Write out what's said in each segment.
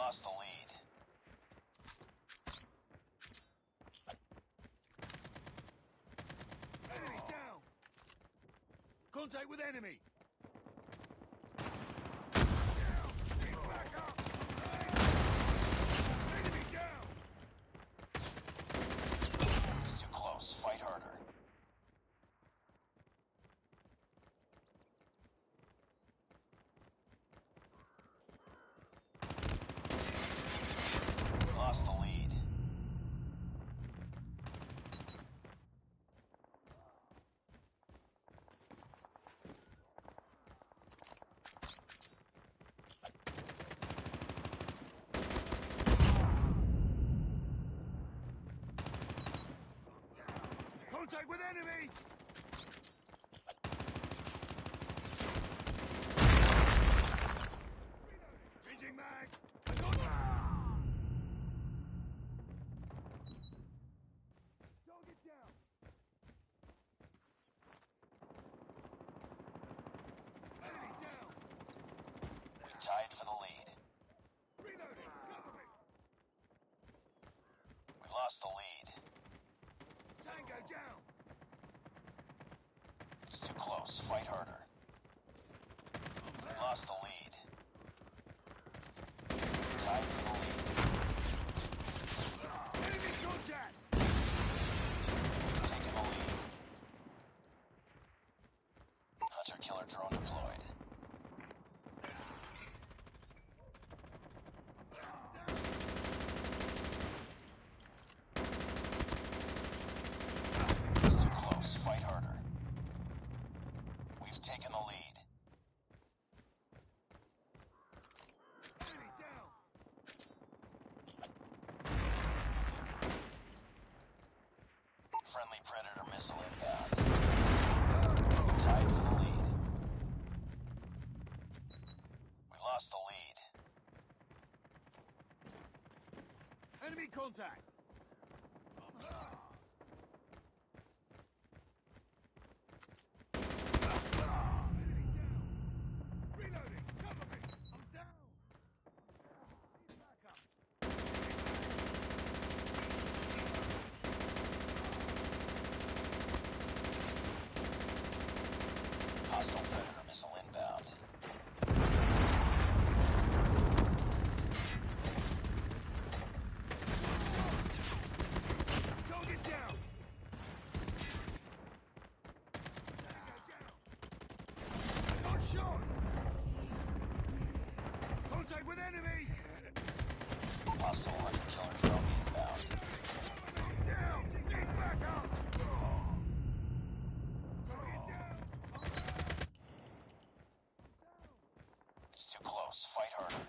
lost the lead. Enemy down! Contact with enemy! Down! Get back up! Enemy down! It's too close. Fight harder. We lost the lead. Contact with enemy! Changing mag! Target down! Enemy down! We tied for the lead. Reloading! Cover me! We lost the lead. Tango down! It's too close. Fight harder. We lost the lead. Tied for the lead. Enemy contact! We've taken the lead. Hunter-killer drone deployed. It's too close. Fight harder. We've taken the lead. Enemy down! Friendly Predator missile inbound. Tied for the lead. We lost the lead. Enemy contact! Enemy down! Reloading! Cover me! I'm down! Back up! Hostile Predator missile inbound. Target down! Tango down! Got shot! Contact with enemy! Hostile hunter-killer drone inbound. Down! Get back up! Target down! It's too close. Fight harder.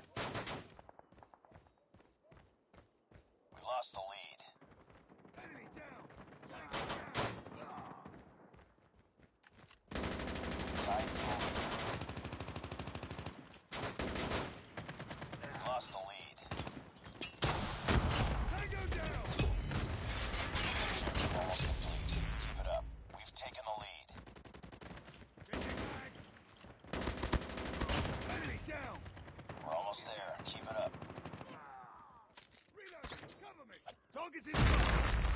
We lost the lead. Enemy down! Tango down! Tied for the lead. We lost the lead. Tango down! Objective almost complete. Keep it up. We've taken the lead. Changing mag! Enemy down! We're almost there. Keep it up. Reloading! Cover me! Target's inside!